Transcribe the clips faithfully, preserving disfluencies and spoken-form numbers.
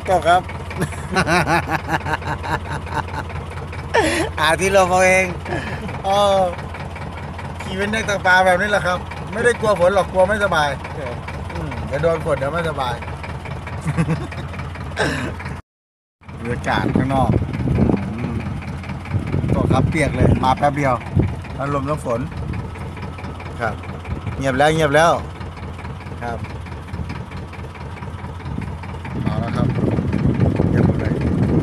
ตกครับอาที่เราเองอ๋อขี่เป็นนักตกปลาแบบนี้แหละครับไม่ได้กลัวฝนหรอกกลัวไม่สบายเดี๋ยวโดนฝนเดี๋ยวไม่สบายบรรยากาศข้างนอกตกครับเปียกเลยมาแป๊บเดียวอารมณ์น้ำฝนครับเงียบแล้วเงียบแล้วครับเอาแล้วครับเงียบเลย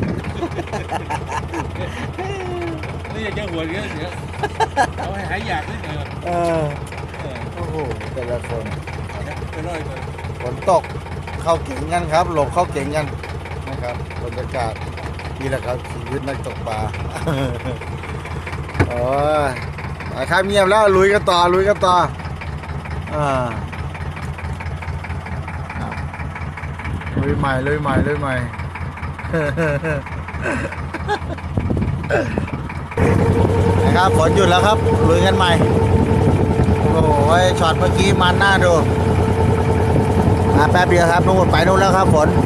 นี่อยากจะหัวเยอะเสียเอาให้หายอยากนิดเดียวเออโอ้โหแต่ละคนจะน้อยเลยฝนตกเข้าเก่งกันครับหลบเข้าเก่งกันนะครับบรรยากาศนี่แหละครับชีวิตนักตกปลาโอ้ยครับเงียบแล้วลุยกันต่อลุยกันต่ออ่าลุยใหม่ลุยใหม่ลุยใหม่นะครับฝนหยุดแล้วครับลุยกันใหม่โอ้ยช็อตเมื่อกี้มันน่าดูมาแป๊บเดียวครับนู่นไปนู่นแล้วครับฝน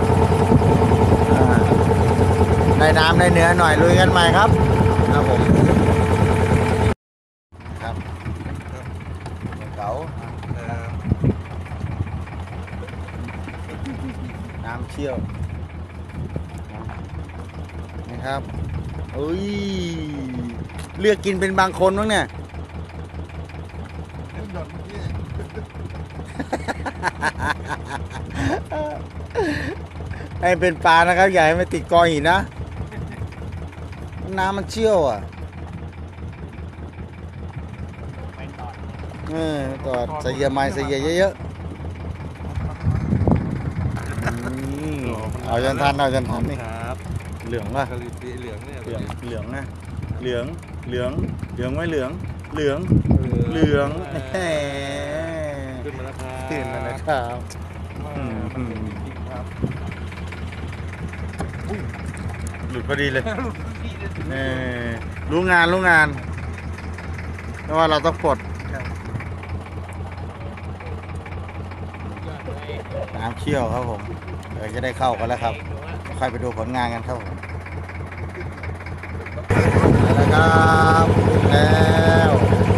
ในน้ำในเนื้อหน่อยลุยกันใหม่ครับครับผมครับเก๋าน้ำเชี่ยวนะครับอุ้ยเลือกกินเป็นบางคนมั้งเนี่ยให้เป็นปลานะครับอย่าให้มันติดกอหินนะน้ำมันเชี่ยวอ่ะเออตอดใส่เหยื่อไม้ใส่เหยื่อเยอะๆเอาจนทันเอาจนทันนี่เหลืองป่ะเหลืองเนี่ยเหลืองเหลืองนะเหลืองเหลืองเหลืองไม่เหลืองเหลืองเหลืองแหมขึ้นมาแล้วครับตื่นมาแล้วครับหลุดพอดีเลยนี่รู้งานรู้งานเพราะว่าเราต้องปลดน้ำเชี่ยวครับผมเดี๋ยวจะได้เข้ากันแล้วครับค่อยไปดูผลงานกันครับผมแล้วครับแล้ว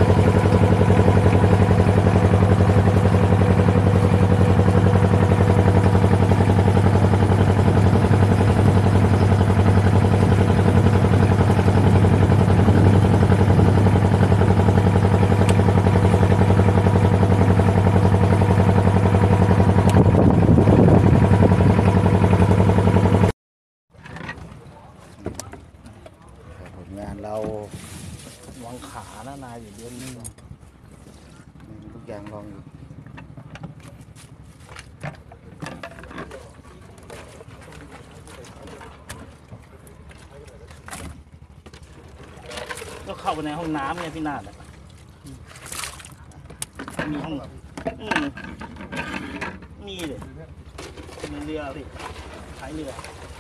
งานเราวางขาหน้านายอยู่เดือนนึงทุกอย่างลองอยู่ก็เข้าไปในห้องน้ำไงพี่นาดมีห้องมีเลยมีเรือสิใช้เรือ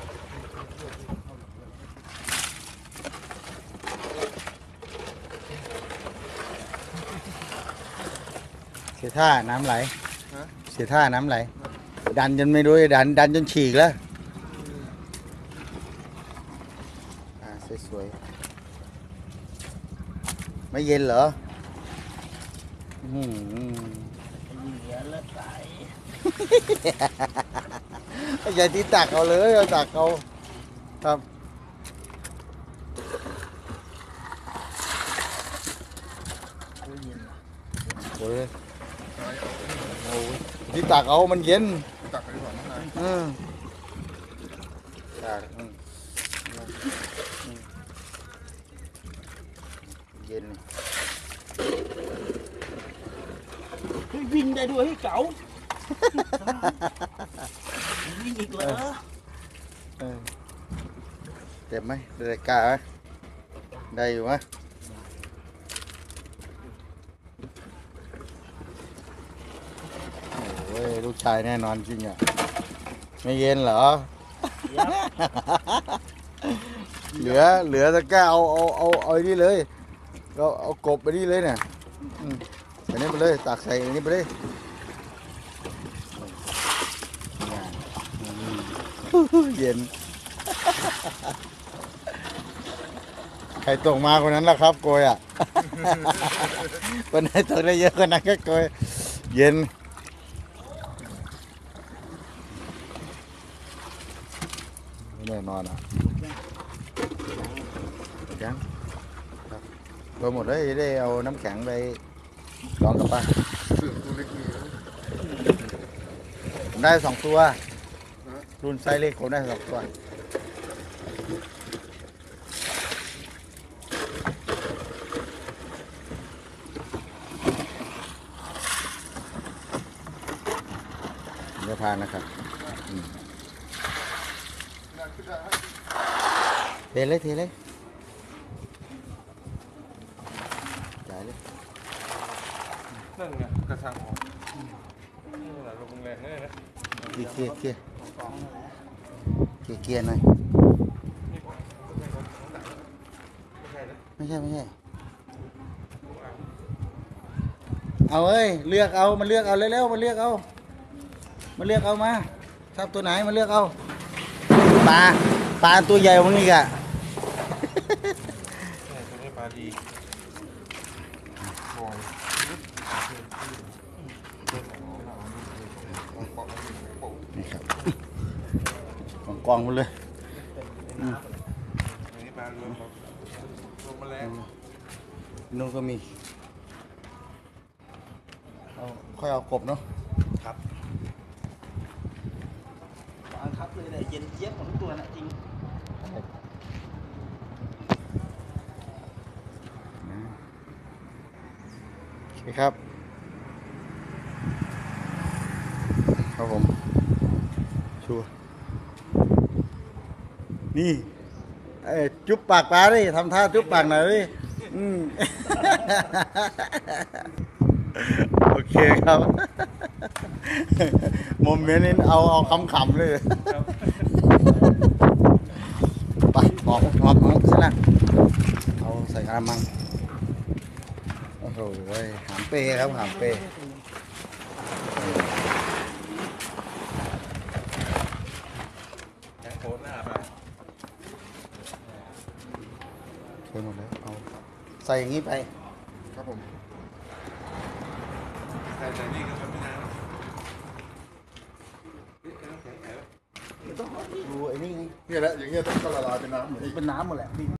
เสียท่าน้ำไหลเสียท่าน้ำไหลดันจนไม่รู้ดันดันจนฉีกแล้วอ่าสวยๆไม่เย็นเหรออืมเหลือแล้วใส่อย่าที่ตักเอาเลยเอาตักเอาครับโอ้ยโอ้ยที่ตักเอามันเย็นตักไปก่อนนะอืมตักเย็นวิ่งได้ด้วยให้เก๋าวิ่งอีกเหรอเจ็บไหมได้กล้าไหมได้อยู่ไหมโอ้ยลูกชายแน่นอนจริงอ่ะไม่เย็นเหรอเหลือเหลือตะกร้าเอาเอาเอาเอาไอ้นี่เลยเราเอากบไปนี่เลยเนี่ยอันนี้ไปเลยตักใส่อันนี้ไปเลยเย็น ใครตกมาคนนั้นแหละครับโกยอ่ะ คนไหนตกได้เยอะคนนั้นก็โกยเย็นไม่แน่นอนอ่ะยังครับตัวหมดเลยได้เอาน้ำแข็งไปลองกับป้าผมได้สองตัวรุ่นไซส์เล็กผมได้สองตัวผมจะทานนะครับอืมเทเลยเทเลยจ่ายเลยนั่นไงกระชังออกนี่แหละลงแรงเลยนะเกียร์เกียร์เกียร์กองนั่นแหละเกียร์เกียร์หน่อยไม่ใช่นะไม่ใช่ไม่ใช่เอาเอ้ยเลือกเอามาเลือกเอาเร็วๆมาเลือกเอามาเลือกเอามาชอบตัวไหนมาเลือกเอาปลาปลาตัวใหญ่กว่ามึงอีกอะตัวนี้ปลาดีบอยนี่ครับกองกองๆหมดเลยอืมตัวนี้ปลารวมครับรวมแมลงนู่นก็มีเอาค่อยเอากบเนาะครับวางทับเลยเนี่ยเย็นเจี๊ยบของทุกตัวนะจริงโอเคครับครับผมชัวร์นี่เอ้ยจุ๊บปากปลาดิทำท่าจุ๊บปากหน่อยดิอืม โอเคครับ โมเมนต์นี้เอาเอาขำๆเลยไปหอมหอมหอมสินะเอาใส่กระมังโอ้โหหามเป้ครับหามเป้แข็งโคตรหน้าปลาเทหมดแล้วเอาใส่อย่างนี้ไปครับผมใส่ใส่นี่ก็ทำไม่นานนี่น้ำแข็งแข็งดูไอ้นี่ไงเนี่ยแหละอย่างเงี้ยต้องละลายเป็นน้ำเหมือนเป็นน้ำหมดแหละ